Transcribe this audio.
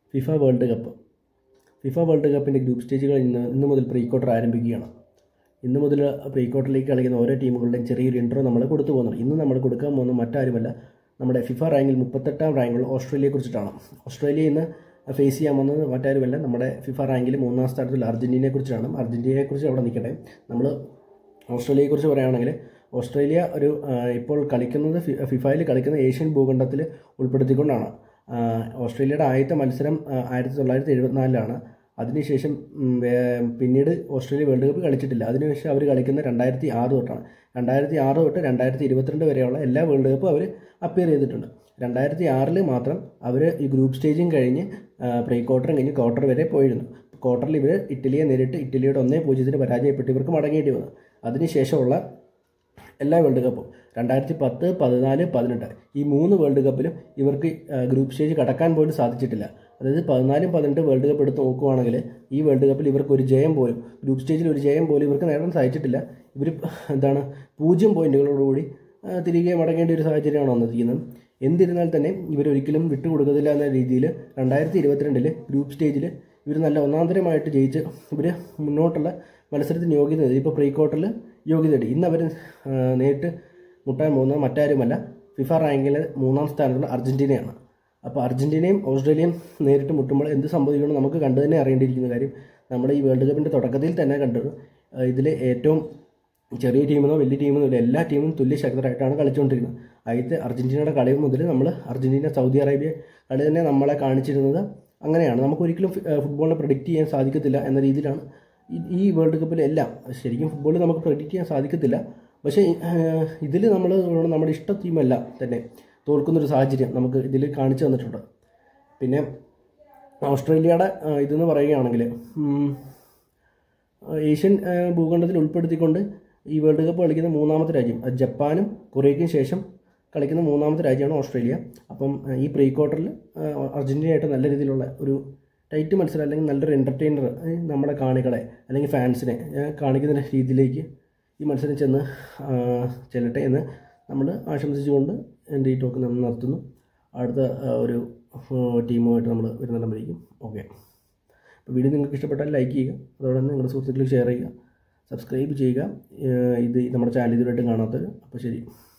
FIFA world cup. FIFA world കപ്പിൻ്റെ group സ്റ്റേജുകൾ ഇന്ന് മുതൽ പ്രീ ക്വാർട്ടർ ആരംഭിക്കുകയാണ്. ഇന്ന് മുതൽ പ്രീ ക്വാർട്ടറിലേക്ക് കളിക്കുന്ന ഓരോ ടീമുകളുടെയും ചെറിയൊരു ഇൻട്രോ നമ്മൾ കൊടുത്തു പോകുന്നുണ്ട്. ഇന്ന് നമ്മൾ കൊടുക്കാൻ പോകുന്ന മറ്റാരുമല്ല, നമ്മുടെ ഫിഫ റാങ്കിൽ 38ാം റാങ്കുള്ള ഓസ്ട്രേലിയയെക്കുറിച്ചിട്ടാണ്. ഓസ്ട്രേലിയ ഇന്ന് ഫേസ് ചെയ്യാൻ പോകുന്നത് മറ്റാരുമല്ല, നമ്മുടെ ഫിഫ റാങ്കിൽ 3ാം സ്ഥാനത്തുള്ള അർജൻറ്റീനയെക്കുറിച്ചാണ്. അർജൻറ്റീനയെക്കുറിച്ച് അവിടെ നിൽക്കട്ടെ. നമ്മൾ ഓസ്ട്രേലിയയെക്കുറിച്ച് പറയുകയാണെങ്കിൽ, ഓസ്ട്രേലിയ ഇപ്പോൾ കളിക്കുന്നത് ഫിഫയിൽ കളിക്കുന്ന ഏഷ്യൻ ഭൂഖണ്ഡത്തിൽ ഉൾപ്പെടുത്തിക്കൊണ്ടാണ്. ഓസ്ട്രേലിയയുടെ ആദ്യത്തെ മത്സരം 1974 അതിനുശേഷം പിന്നീട് ഓസ്ട്രേലിയ വേൾഡ് കപ്പ് കളിച്ചിട്ടില്ല. അതിനുശേഷം അവർ കളിക്കുന്ന 2006 തൊട്ടാണ്. 2006 തൊട്ട് 2022 വരെയുള്ള എല്ലാ വേൾഡ് കപ്പും അവർ അപ്പിയർ ചെയ്തിട്ടുണ്ട്. 2006 മാത്രം അവർ ഈ ഗ്രൂപ്പ് സ്റ്റേജും കഴിഞ്ഞ് പ്രീ ക്വാർട്ടറും കഴിഞ്ഞ് ക്വാർട്ടർ വരെ പോയിരുന്നു. ക്വാർട്ടറിൽ ഇവർ ഇറ്റലിയെ നേരിട്ട് ഇറ്റലിയുടെ 1-0 പരാജയപ്പെട്ട് ഇവർക്ക് മടങ്ങേണ്ടി വന്നു. അതിനുശേഷമുള്ള എല്ലാ വേൾഡ് കപ്പും 2010, 2014, 2018 ഈ 3 വേൾഡ് കപ്പിലും ഇവർക്ക് ഗ്രൂപ്പ് സ്റ്റേജ് കടക്കാൻ പോലും സാധിച്ചിട്ടില്ല. അതായത് 2014, 2018 വേൾഡ് കപ്പ് എടുത്ത് നോക്കുകയാണെങ്കിൽ ഈ വേൾഡ് കപ്പിൽ ഇവർക്ക് ഒരു ജയം പോലും, ഗ്രൂപ്പ് സ്റ്റേജിൽ ഒരു ജയം പോലും ഇവർക്ക് നേടാൻ സാധിച്ചിട്ടില്ല. ഇവർ 0 പോയിന്റുകളോടുകൂടി തിരികെ മടങ്ങേണ്ട ഒരു സാഹചര്യമാണ് വന്നിരിക്കുന്നത്. എന്നിരുന്നാൽ തന്നെ ഇവരൊരിക്കലും വിട്ടുകൊടുക്കത്തില്ല എന്ന രീതിയിൽ 2022 ഗ്രൂപ്പ് സ്റ്റേജിൽ ഇവർ നല്ല ഒന്നാന്തരമായിട്ട് ജയിച്ച് ഇവർ മുന്നോട്ടുള്ള മത്സരത്തിന് യോഗ്യത നേടി. ഇപ്പോൾ പ്രീ ക്വാർട്ടറിൽ യോഗ്യത നേടി. ഇന്ന് അവർ നേരിട്ട് മുട്ടാൻ പോകുന്നത് മറ്റാരുമല്ല, ഫിഫ റാങ്കിൽ 3ാം സ്ഥാനത്തുള്ള അർജൻറ്റീനയാണ്. അപ്പോൾ അർജൻറ്റീനയും ഓസ്ട്രേലിയയും നേരിട്ട് മുട്ടുമ്പോൾ എന്ത് സംഭവിക്കുമെന്ന് നമുക്ക് കണ്ടു തന്നെ അറിയേണ്ടിയിരിക്കുന്ന കാര്യം. നമ്മുടെ ഈ വേൾഡ് കപ്പിൻ്റെ തുടക്കത്തിൽ തന്നെ കണ്ടത് ഇതിൽ ഏറ്റവും ചെറിയ ടീമെന്നോ വലിയ ടീമെന്നോ ഇല്ല, എല്ലാ ടീമും തുല്യ ശക്തരായിട്ടാണ് കളിച്ചുകൊണ്ടിരിക്കുന്നത്. ആദ്യത്തെ അർജൻറ്റീനയുടെ കളി മുതൽ നമ്മൾ അർജൻറ്റീന സൗദി അറേബ്യ കളി തന്നെ നമ്മളെ കാണിച്ചിരുന്നത് അങ്ങനെയാണ്. നമുക്കൊരിക്കലും ഫുട്ബോളിനെ പ്രെഡിക്റ്റ് ചെയ്യാൻ സാധിക്കത്തില്ല എന്ന രീതിയിലാണ് ഈ വേൾഡ് കപ്പിലെല്ലാം. ശരിക്കും ഫുട്ബോളിൽ നമുക്ക് പ്രെഡിക്റ്റ് ചെയ്യാൻ സാധിക്കത്തില്ല. പക്ഷേ ഇതിൽ നമ്മൾ നമ്മുടെ ഇഷ്ട ടീമല്ല തന്നെ തോൽക്കുന്നൊരു സാഹചര്യം നമുക്ക് ഇതിൽ കാണിച്ചു തന്നിട്ടുണ്ട്. പിന്നെ ഓസ്ട്രേലിയയുടെ ഇതെന്ന് പറയുകയാണെങ്കിൽ, ഏഷ്യൻ ഭൂഖണ്ഡത്തിൽ ഉൾപ്പെടുത്തിക്കൊണ്ട് ഈ വേൾഡ് കപ്പ് കളിക്കുന്ന 3ാമത്തെ രാജ്യം, ജപ്പാനും കൊറിയയ്ക്കും ശേഷം കളിക്കുന്ന 3ാമത്തെ രാജ്യമാണ് ഓസ്ട്രേലിയ. അപ്പം ഈ പ്രീ ക്വാർട്ടറിൽ അർജൻറ്റീനയായിട്ട് നല്ല രീതിയിലുള്ള ഒരു ടൈറ്റ് മത്സരം, അല്ലെങ്കിൽ നല്ലൊരു എൻ്റർടൈനർ നമ്മുടെ കാണികളെ അല്ലെങ്കിൽ ഫാൻസിനെ കാണിക്കുന്ന രീതിയിലേക്ക് ഈ മത്സരം ചെല്ലട്ടെ എന്ന് നമ്മൾ ആശംസിച്ചുകൊണ്ട് എൻ്റെ ഈ ടോക്ക് നമ്മൾ നടത്തുന്നു. അടുത്ത ഒരു ടീമുമായിട്ട് നമ്മൾ വരുന്നിടം. ഓക്കെ. അപ്പോൾ വീഡിയോ നിങ്ങൾക്ക് ഇഷ്ടപ്പെട്ടാൽ ലൈക്ക് ചെയ്യുക, അതോടെ തന്നെ നിങ്ങളുടെ സുഹൃത്തുക്കളിൽ ഷെയർ ചെയ്യുക, സബ്സ്ക്രൈബ് ചെയ്യുക. ഇത് നമ്മുടെ ചാനൽ ഇതുവരെയായിട്ടും കാണാത്തത്. അപ്പോൾ ശരി.